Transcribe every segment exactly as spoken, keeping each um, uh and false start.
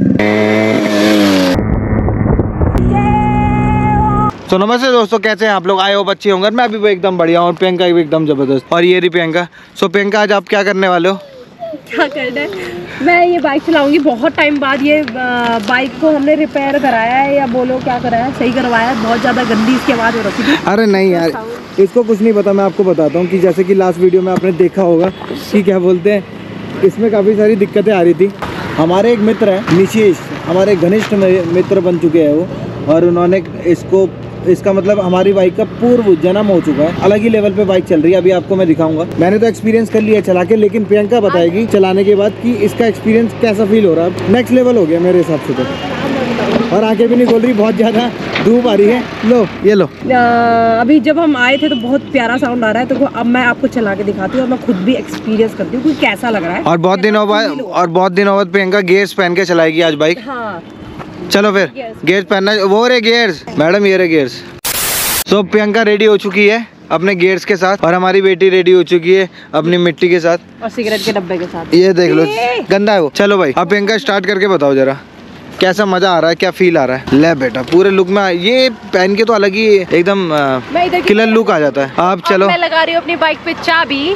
तो नमस्ते दोस्तों, कैसे हैं आप लोग? आए हो अच्छे होंगे। मैं अभी भी एकदम बढ़िया हूँ और प्रियंका भी एकदम जबरदस्त। और ये रही प्रियंका। सो प्रियंका, आज आप क्या करने वाले हो? क्या करना है, मैं ये बाइक चलाऊंगी। बहुत टाइम बाद ये बाइक को हमने रिपेयर कराया है, या बोलो क्या कराया, सही करवाया है। बहुत ज़्यादा गंदी इसकी आवाज़ हो रखी थी। अरे नहीं यार, इसको कुछ नहीं पता। मैं आपको बताता हूँ कि जैसे कि लास्ट वीडियो में आपने देखा होगा कि क्या बोलते हैं, इसमें काफ़ी सारी दिक्कतें आ रही थी। हमारे एक मित्र हैं निशीश, हमारे घनिष्ठ मित्र बन चुके हैं वो, और उन्होंने इसको इसका मतलब हमारी बाइक का पूर्व जन्म हो चुका है। अलग ही लेवल पे बाइक चल रही है। अभी आपको मैं दिखाऊंगा। मैंने तो एक्सपीरियंस कर लिया चला के, लेकिन प्रियंका बताएगी चलाने के बाद कि इसका एक्सपीरियंस कैसा फील हो रहा है। नेक्स्ट लेवल हो गया मेरे हिसाब से तो। और आगे भी नहीं खोल रही, बहुत ज़्यादा धूप आ रही है। लो ये लो। आ, अभी जब हम आए थे तो बहुत प्यारा साउंड आ रहा है, तो अब मैं आपको चला के दिखाती हूँ और मैं खुद भी एक्सपीरियंस करती हूँ कि कैसा लग रहा है। और बहुत दिनों बाद और बहुत दिनों बाद प्रियंका गियर्स पहन के चलाएगी आज बाइक। हाँ चलो फिर गियर्स पहनना। वो रे गियर्स मैडम, ये रे गियर्स। तो प्रियंका रेडी हो चुकी है अपने गियर्स के साथ, और हमारी बेटी रेडी हो चुकी है अपनी मिट्टी के साथ और सिगरेट के डब्बे के साथ। ये देख लो, गंदा है वो। चलो भाई, अब प्रियंका स्टार्ट करके बताओ जरा कैसा मजा आ रहा है, क्या फील आ रहा है। ले बेटा, पूरे लुक में ये पहन के तो अलग ही एकदम किलर लुक आ जाता है। आप चलो। मैं लगा रही हूँ अपनी बाइक पे चाबी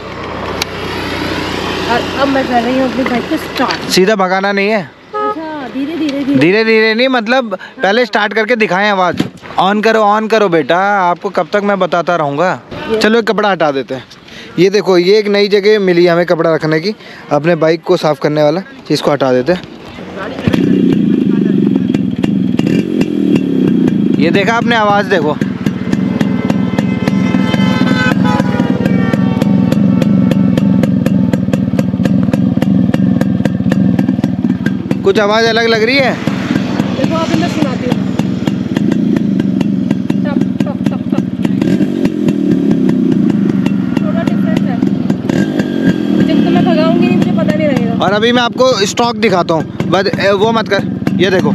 और अब मैं कर रही हूँ अपनी बाइक को स्टार्ट। सीधा भगाना नहीं है, धीरे धीरे धीरे धीरे नहीं, मतलब पहले स्टार्ट करके दिखाएं आवाज। ऑन करो ऑन करो बेटा, आपको कब तक मैं बताता रहूँगा। चलो एक कपड़ा हटा देते हैं। ये देखो, ये एक नई जगह मिली हमें कपड़ा रखने की, अपने बाइक को साफ करने वाला। इसको हटा देते हैं। ये देखा आपने, आवाज देखो। कुछ आवाज अलग लग रही है। देखो अभी मैं सुनाती हूँ। टप टप टप टप, थोड़ा डिफरेंस है। जब तो मैं भगाऊंगी नहीं, मुझे पता नहीं रहेगा। और अभी मैं आपको स्टॉक दिखाता हूँ, बस वो मत कर। ये देखो,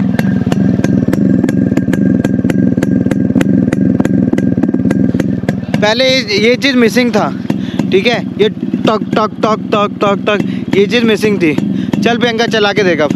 पहले ये चीज़ मिसिंग था, ठीक है। ये टक टक टक टक टक टक ये चीज़ मिसिंग थी। चल प्रियंका, चला के देख अब।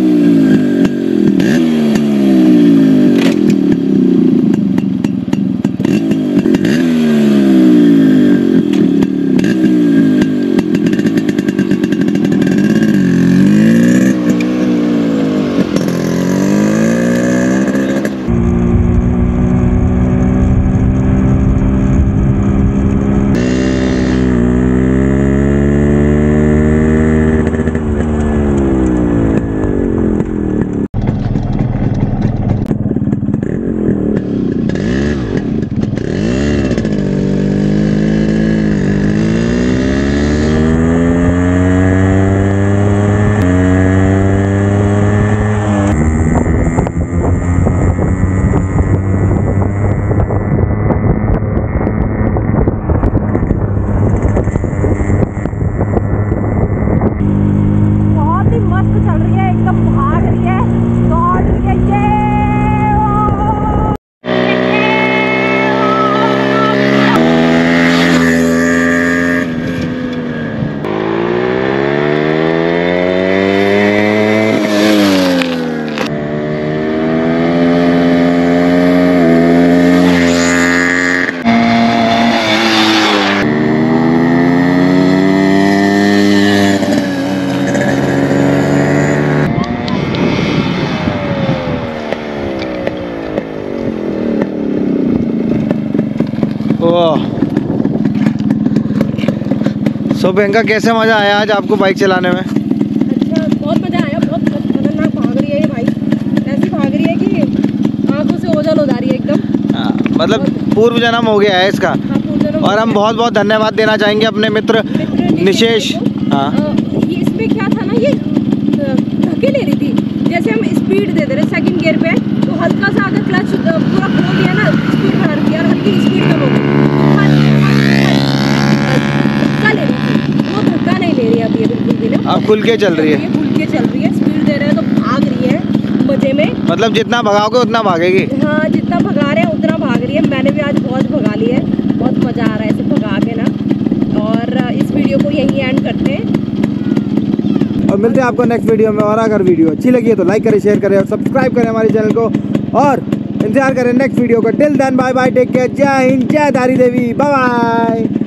सो प्रियंका, कैसे मजा आया आज आपको बाइक चलाने में? अच्छा, बहुत मजा आया। बहुत खतरनाक भाग रही है ये बाइक, ऐसी भाग रही है कि आंखों से ओझल हो जा रही है एकदम। आ, मतलब पूर्व जन्म हो गया है इसका। हाँ, और हम बहुत बहुत धन्यवाद देना चाहेंगे अपने मित्र निशेष। हाँ, ये इसमें क्या था ना, ये धक्के ले रही थी। जैसे हम स्पीड दे दे रहे सेकंड गियर पे, तो हल्का सा अगर क्लच पूरा खोल दिया ना, स्पीड बढ़ा रही है और हल्की स्पीड कम हो गई। धक्का नहीं ले रही है अभी बिल्कुल भी ना। अब खुल के चल रही है, खुल के चल रही है। स्पीड दे रहे हैं तो भाग रही है मजे में। मतलब जितना भगाओगे उतना भागेगी। हाँ, जितना भगा रहे हैं उतना भाग रही है। मैंने भी आज बहुत भगा ली है, बहुत मजा आ रहा है इसे भगा के ना। और इस वीडियो को यहीं एंड करते हैं। और मिलते हैं आपको नेक्स्ट वीडियो में। और अगर वीडियो अच्छी लगी है तो लाइक करें, शेयर करें और सब्सक्राइब करें हमारे चैनल को, और इंतजार करें नेक्स्ट वीडियो का। Till then bye bye, take care, जय हिंद, जय धारी देवी, बाय बाय।